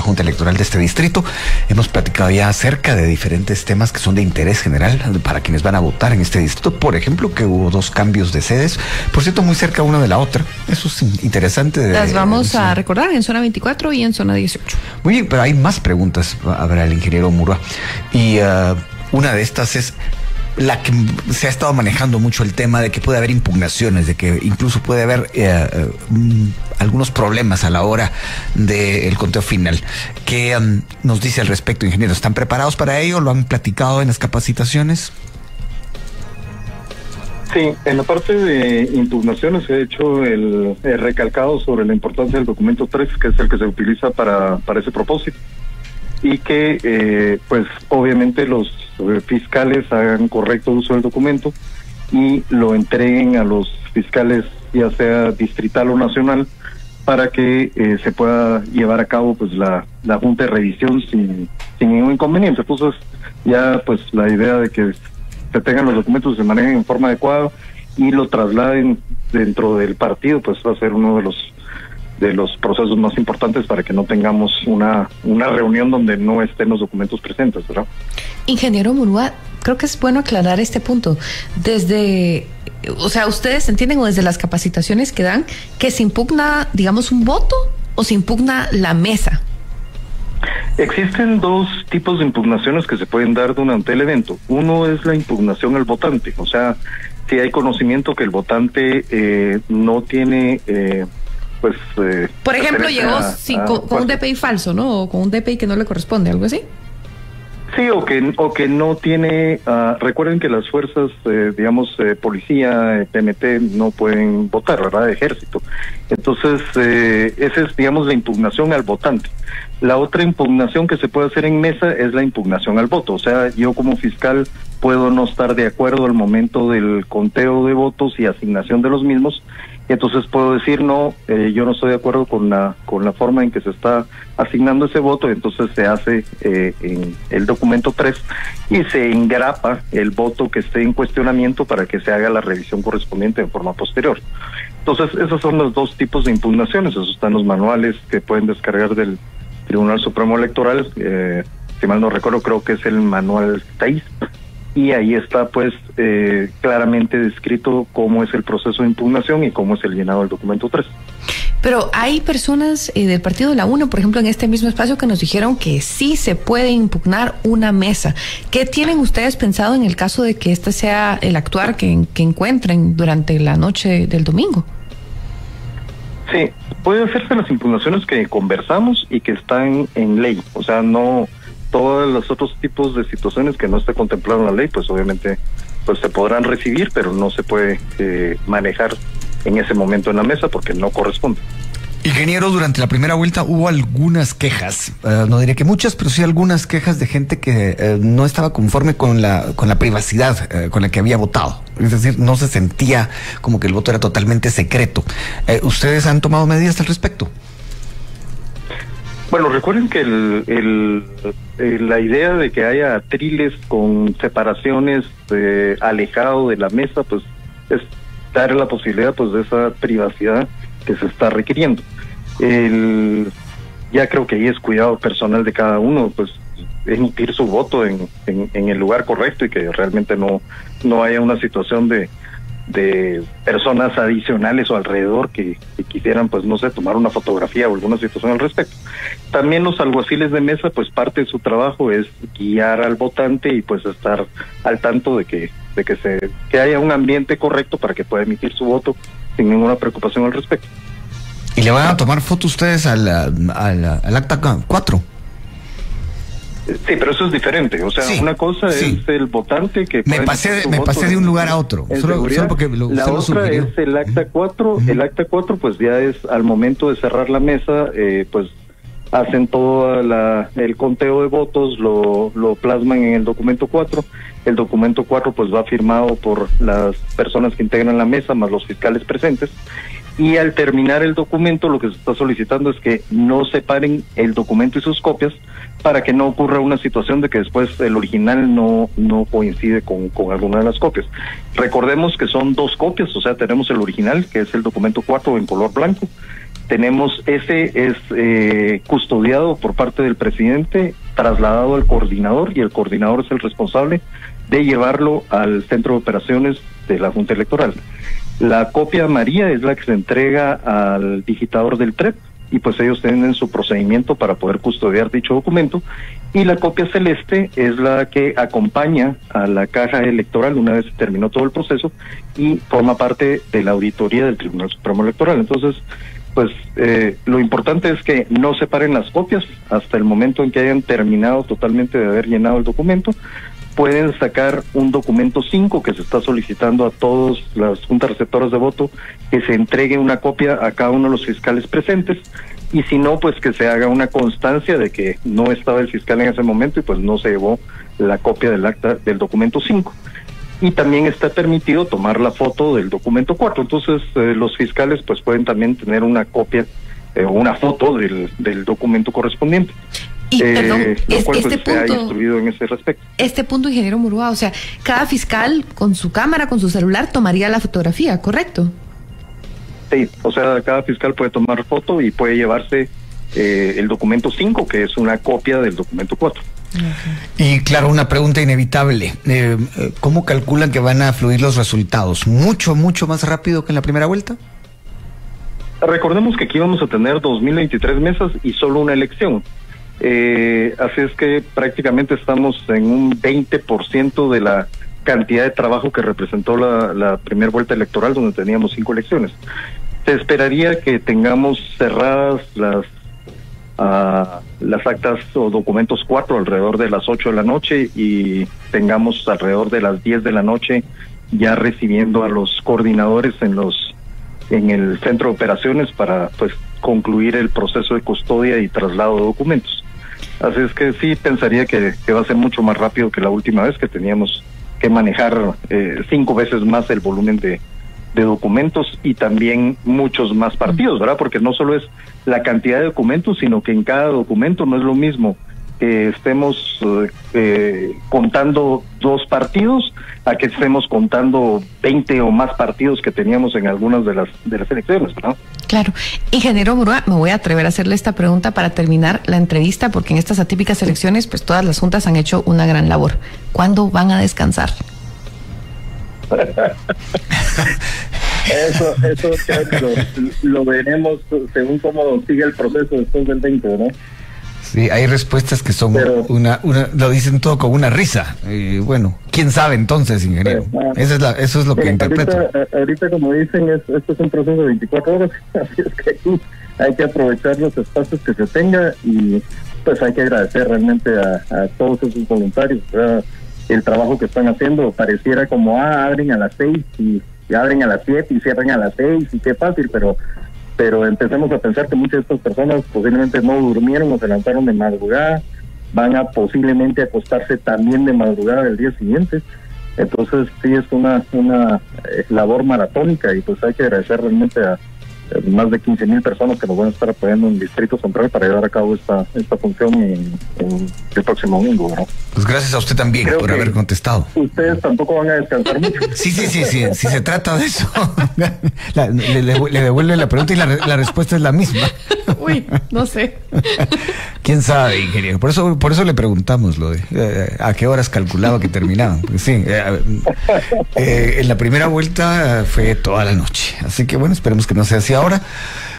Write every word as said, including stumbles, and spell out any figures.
Junta Electoral de este distrito. Hemos platicado ya acerca de diferentes temas que son de interés general para quienes van a votar en este distrito. Por ejemplo, que hubo dos cambios de sedes, por cierto, muy cerca una de la otra. Eso es interesante. De, Las vamos de, a recordar en zona veinticuatro y en zona dieciocho. Muy bien, pero hay más preguntas a ver al ingeniero Murúa. Y uh, una de estas es la que se ha estado manejando mucho, el tema de que puede haber impugnaciones, de que incluso puede haber eh, um, algunos problemas a la hora del conteo final. ¿Qué um, nos dice al respecto, ingeniero? ¿Están preparados para ello? ¿Lo han platicado en las capacitaciones? Sí, en la parte de impugnaciones he hecho el, el recalcado sobre la importancia del documento tres, que es el que se utiliza para, para ese propósito, y que eh, pues obviamente los eh, fiscales hagan correcto uso del documento y lo entreguen a los fiscales, ya sea distrital o nacional, para que eh, se pueda llevar a cabo pues la, la junta de revisión sin, sin ningún inconveniente. Entonces ya pues la idea de que se tengan los documentos, se manejen en forma adecuada y lo trasladen dentro del partido, pues va a ser uno de los de los procesos más importantes para que no tengamos una una reunión donde no estén los documentos presentes, ¿verdad? Ingeniero Murúa, creo que es bueno aclarar este punto. Desde, o sea, ustedes entienden, o desde las capacitaciones que dan, que se impugna, digamos, un voto o se impugna la mesa. Existen dos tipos de impugnaciones que se pueden dar durante el evento. Uno es la impugnación al votante, o sea, si hay conocimiento que el votante eh, no tiene eh, pues eh, por ejemplo llegó a, sí, a, con, con un D P I falso, ¿no? O con un D P I que no le corresponde, algo así. Sí, o que o que no tiene, uh, recuerden que las fuerzas, eh, digamos, eh, policía, P M T, no pueden votar, ¿verdad? Ejército. Entonces, eh, esa es, digamos, la impugnación al votante. La otra impugnación que se puede hacer en mesa es la impugnación al voto. O sea, yo como fiscal puedo no estar de acuerdo al momento del conteo de votos y asignación de los mismos. Entonces puedo decir, no, eh, yo no estoy de acuerdo con la con la forma en que se está asignando ese voto. Entonces se hace eh, en el documento tres y se engrapa el voto que esté en cuestionamiento para que se haga la revisión correspondiente en forma posterior. Entonces esos son los dos tipos de impugnaciones. Esos están los manuales que pueden descargar del Tribunal Supremo Electoral. Eh, si mal no recuerdo, creo que es el manual seis. Y ahí está pues eh, claramente descrito cómo es el proceso de impugnación y cómo es el llenado del documento tres. Pero hay personas eh, del partido de la U N E, por ejemplo, en este mismo espacio, que nos dijeron que sí se puede impugnar una mesa. ¿Qué tienen ustedes pensado en el caso de que este sea el actuar que, que encuentren durante la noche del domingo? Sí, puede hacerse las impugnaciones que conversamos y que están en ley, o sea, no todos los otros tipos de situaciones que no esté contemplado en la ley, pues obviamente pues se podrán recibir, pero no se puede eh, manejar en ese momento en la mesa porque no corresponde. Ingeniero, durante la primera vuelta hubo algunas quejas, uh, no diré que muchas, pero sí algunas quejas de gente que uh, no estaba conforme con la con la privacidad uh, con la que había votado. Es decir, no se sentía como que el voto era totalmente secreto. Uh, ¿Ustedes han tomado medidas al respecto? Bueno, recuerden que el, el, el, la idea de que haya atriles con separaciones eh, alejado de la mesa, pues es dar la posibilidad pues de esa privacidad que se está requiriendo. El, ya creo que ahí es cuidado personal de cada uno, pues emitir su voto en, en, en el lugar correcto y que realmente no, no haya una situación de de personas adicionales o alrededor que, que quisieran, pues no sé, tomar una fotografía o alguna situación al respecto. También los alguaciles de mesa, pues parte de su trabajo es guiar al votante y pues estar al tanto de que de que se que haya un ambiente correcto para que pueda emitir su voto sin ninguna preocupación al respecto. ¿Y le van a tomar foto ustedes al, al, al acta cuatro? Sí, pero eso es diferente. O sea, sí, una cosa sí. es el votante que me pasé de, me pasé de un lugar a otro. Solo, solo porque lo, la otra lo es el acta cuatro. Uh-huh. El acta cuatro, pues ya es al momento de cerrar la mesa, eh, pues hacen todo la, el conteo de votos, lo, lo plasman en el documento cuatro. El documento cuatro pues va firmado por las personas que integran la mesa, más los fiscales presentes. Y al terminar el documento, lo que se está solicitando es que no separen el documento y sus copias para que no ocurra una situación de que después el original no no coincide con, con alguna de las copias. Recordemos que son dos copias, o sea, tenemos el original, que es el documento cuatro en color blanco, tenemos ese es eh, custodiado por parte del presidente, trasladado al coordinador, y el coordinador es el responsable de llevarlo al centro de operaciones de la Junta Electoral. La copia amarilla es la que se entrega al digitador del T R E P, y pues ellos tienen su procedimiento para poder custodiar dicho documento, y la copia celeste es la que acompaña a la caja electoral una vez terminó todo el proceso y forma parte de la auditoría del Tribunal Supremo Electoral. Entonces, pues eh, lo importante es que no separen las copias hasta el momento en que hayan terminado totalmente de haber llenado el documento. Pueden sacar un documento cinco que se está solicitando a todas las juntas receptoras de voto, que se entregue una copia a cada uno de los fiscales presentes, y si no, pues que se haga una constancia de que no estaba el fiscal en ese momento y pues no se llevó la copia del acta del documento cinco. Y también está permitido tomar la foto del documento cuatro, entonces eh, los fiscales pues pueden también tener una copia o eh, una foto del, del documento correspondiente. Y, eh, perdón, es, cual, este pues, punto, se ha instruido en ese respecto. Este punto, ingeniero Murúa, o sea, cada fiscal con su cámara, con su celular, tomaría la fotografía, ¿correcto? Sí, o sea, cada fiscal puede tomar foto y puede llevarse eh, el documento cinco, que es una copia del documento cuatro. Okay. Y claro, una pregunta inevitable. Eh, ¿Cómo calculan que van a fluir los resultados? ¿Mucho, mucho más rápido que en la primera vuelta? Recordemos que aquí vamos a tener dos mil veintitrés mesas y solo una elección. Eh, así es que prácticamente estamos en un veinte por ciento de la cantidad de trabajo que representó la, la primera vuelta electoral, donde teníamos cinco elecciones. Se esperaría que tengamos cerradas las uh, las actas o documentos cuatro alrededor de las ocho de la noche y tengamos alrededor de las diez de la noche ya recibiendo a los coordinadores en los en el centro de operaciones para pues concluir el proceso de custodia y traslado de documentos. Así es que sí pensaría que, que va a ser mucho más rápido que la última vez, que teníamos que manejar eh, cinco veces más el volumen de, de documentos y también muchos más partidos, ¿verdad? Porque no solo es la cantidad de documentos, sino que en cada documento no es lo mismo que estemos eh, contando dos partidos a que estemos contando veinte o más partidos que teníamos en algunas de las de las elecciones, ¿no? Claro. Ingeniero Murúa, me voy a atrever a hacerle esta pregunta para terminar la entrevista, porque en estas atípicas elecciones, pues todas las juntas han hecho una gran labor. ¿Cuándo van a descansar? Eso, eso lo, lo veremos según cómo sigue el proceso después del veinte, ¿no? Sí, hay respuestas que son Pero, una, una, lo dicen todo con una risa. Y bueno, quién sabe entonces, ingeniero. Pues, eso es la, eso es lo que interpreto. Ahorita, ahorita como dicen, es, esto es un proceso de veinticuatro horas, así es que aquí hay que aprovechar los espacios que se tenga y pues hay que agradecer realmente a, a todos esos voluntarios, ¿verdad? El trabajo que están haciendo. Pareciera como, ah, abren a las seis y, y abren a las siete y cierran a las seis y qué fácil, pero pero empecemos a pensar que muchas de estas personas posiblemente no durmieron o se levantaron de madrugada, van a posiblemente acostarse también de madrugada del día siguiente. Entonces sí es una una eh, labor maratónica y pues hay que agradecer realmente a eh, más de quince mil personas que nos van a estar apoyando en Distrito Central para llevar a cabo esta esta función en, en el próximo domingo, ¿no? Pues gracias a usted también Creo por haber contestado. Ustedes tampoco van a descansar mucho. Sí, sí, sí, sí, si se trata de eso. La, le, le, le devuelve la pregunta y la, la respuesta es la misma. Uy, no sé. ¿Quién sabe, ingeniero? Por eso, por eso le preguntamos lo de eh, a qué horas calculaba que terminaban. Pues sí, eh, eh, en la primera vuelta fue toda la noche. Así que bueno, esperemos que no sea así ahora.